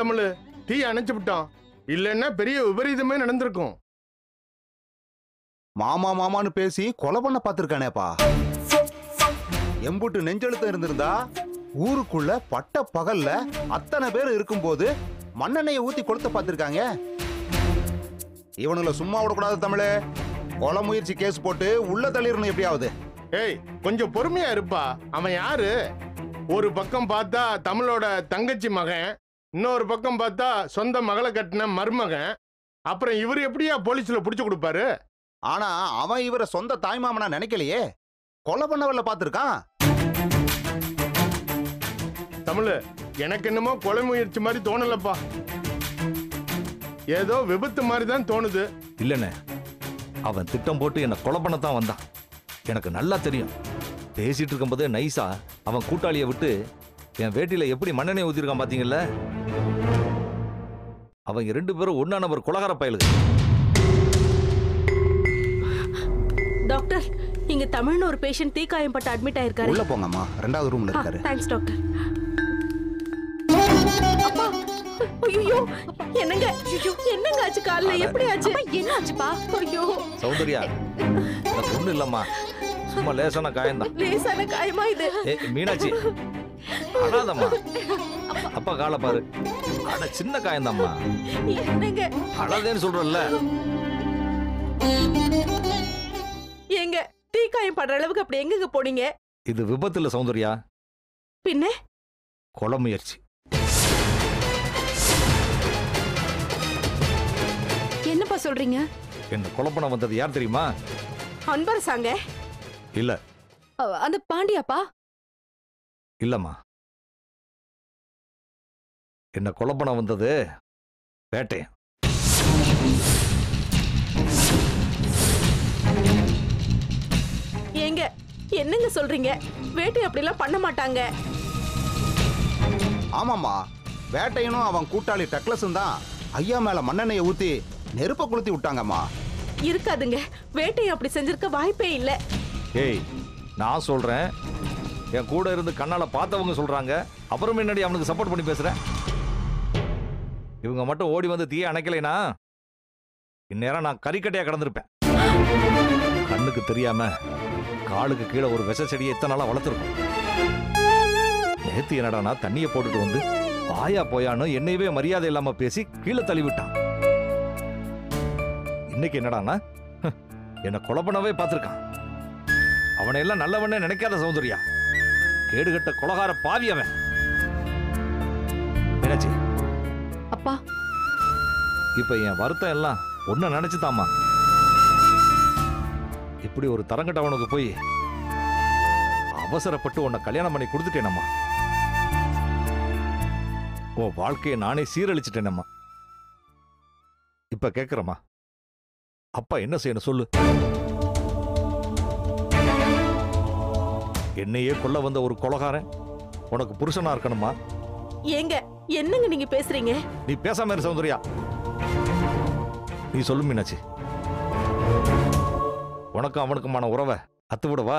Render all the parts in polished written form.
தமிழ், தீ அணைச்சு விட்டான். இல்லைன்னா பெரிய விபரீதமே நடந்திருக்கும். மாமா மாமான்னு பேசி கொலை பண்ண பார்த்திருக்கானேப்பா. எம்புட்டு நெஞ்செழுத்தம் இருந்திருந்தா ஊருக்குள்ள பட்ட பகல்ல அத்தனை பேர் இருக்கும்போது மண்ணெண்ணெயை ஊத்தி கொளுத்த பார்த்திருக்காங்க. இவனுங்களை சும்மா விடக்கூடாது தமிழ். கொலை முயற்சி கேஸ் போட்டு உள்ள தள்ளிடணும் எப்படியாவது. ஏய், கொஞ்சம் பொறுமையா இருப்பா. அவன் யாரு? ஒரு பக்கம் பார்த்தா தமிழோட தங்கச்சி மகன், இன்னொரு பக்கம் பார்த்தா சொந்த மகளை கட்டின மருமகன். அப்புறம் இவர் எப்படியா போலீஸ்ல புடிச்சு கொடுப்பாரு? ஆனா அவன் இவரை சொந்த தாய்மாமனா நினைக்கலையே. கொலை பண்ணவல்ல பார்த்திருக்கான். தமிழ், எனக்கு என்னமோ கொலை முயற்சி மாதிரி தோணலப்பா. ஏதோ விபத்து மாதிரி தான் தோணுது. இல்லண்ணே, அவன் திட்டம் போட்டு என்ன கொலை பண்ணத்தான் வந்தான். எனக்கு நல்லா தெரியும். பேசிட்டு இருக்கும்போதே நைஸா அவன் கூட்டாளியை விட்டு என் வேட்டியில எப்படி மண்ணெண்ணெய் ஊத்திருக்கான் பாத்தீங்கல்ல. அவங்க 2 பேரும் ஒன்னா நபர் கொலகார பயலுங்க. டாக்டர், இங்க தமிழ்னு ஒரு பேஷண்ட் தீக்காயம் பட்டு அட்மிட் ஆயிருக்காரு. உள்ள போங்கம்மா, 2வது ரூம்ல இருக்காரு. Thanks doctor. அப்பா, ஐயோ என்னங்க, என்னங்க ஆச்சு? கால்ல எப்படி ஆச்சு? என்ன ஆச்சுப்பா? ஐயோ சௌந்தர்யா, எனக்கு ஒண்ணு இல்லம்மா, சும்மா லேசான காயம்தான். லேசான காயமா இது? மீனாட்சி அழாதம்மா. அப்பா காலை பாரு, அட சின்ன காயம்தாம்மா. என்னங்க அழாதேன்னு சொல்றல்ல. ஏங்க, தீக்காயம் படுற அளவுக்கு அப்படி எங்க போனீங்க? இது விபத்து இல்ல சௌந்தர்யா, பின்ன கொலை முயற்சி. என்னப்பா சொல்றீங்க? என்ன கொலை பண்ண வந்தது யார் தெரியுமா? அன்பரசாங்க? இல்ல. அந்த பாண்டியாப்பா? இல்லம்மா, என்ன கொலை பண்ண வந்தது வேட்டையன். ஏங்க, என்னங்க சொல்றீங்க? வேட்டை அப்படிலாம் பண்ண மாட்டாங்க. ஆமாமா, வேட்டையனும் அவன் கூட்டாளி டக்ளஸும் தான் ஐயா மேல மண்ணெண்ணெயை ஊத்தி நெருப்ப கொளுத்தி விட்டாங்கம்மா. இருக்காதுங்க, வேட்டை அப்படி செஞ்சிருக்க வாய்ப்பே இல்ல. ஏய், நான் சொல்றேன், என் கூட இருந்து கண்ணால பார்த்தவங்க சொல்றாங்க. அப்புறம் என்னடி அவனுக்கு சப்போர்ட் பண்ணி பேசுற? இவங்க மட்டும் ஓடி வந்து தீய அணைக்கலைனா இந்நேரம் நான் கறிக்கட்டையா கடந்திருப்பேன். கண்ணுக்கு தெரியாம காலுக்கு கீழே ஒரு விஷ செடியை இத்தனை நாளா வளர்த்துருக்கும். நேத்து என்னடானா தண்ணியை போட்டுட்டு வந்து ஆயா போயான்னு என்னையவே மரியாதை இல்லாம பேசி கீழே தள்ளி விட்டான். இன்னைக்கு என்னடானா என்ன கொலை பண்ணவே பார்த்திருக்கான். அவனை எல்லாம் நல்லவனே நினைக்காத சௌந்தர்யா, கேடுகட்ட கொலகார பாவி அவன். மீனாட்சி, அப்பா, இப்ப என் வருத்தம் எல்லாம் ஒன்ன நினைச்சுதாமா. இப்படி ஒரு தரங்கட்டவனுக்கு போய் அவசரப்பட்டு உன்னை கல்யாணம் பண்ணி கொடுத்துட்டேனம்மா. உன் வாழ்க்கையை நானே சீரழிச்சிட்டேனம்மா. இப்ப கேட்கிறம்மா, அப்பா என்ன செய்யணும் சொல்லு. என்னையே கொல்ல வந்த ஒரு கொலகாரன் உனக்கு புருஷனா இருக்கணுமா? ஏங்க, என்னங்க நீங்க பேசுறீங்க? நீ பேசாம இரு சௌந்தர்யா. நீ சொல்லு மீனாட்சி, உனக்கும் அவனுக்குமான உறவை அத்து விடவா?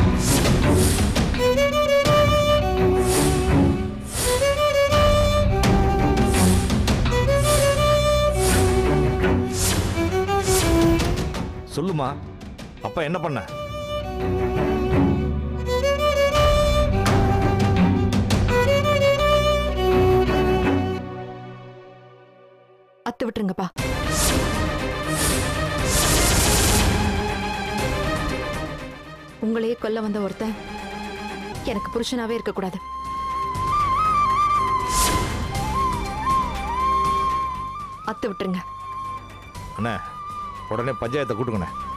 சொல்லுமா, அப்பா என்ன பண்ண? அத்து விட்டுருங்கப்பா. உங்களையே கொல்ல வந்த ஒருத்தன் எனக்கு புருஷனாவே இருக்கக்கூடாது. அத்து விட்டுருங்க. அண்ணா, உடனே பஞ்சாயத்தை கூட்டுங்கண்ணே.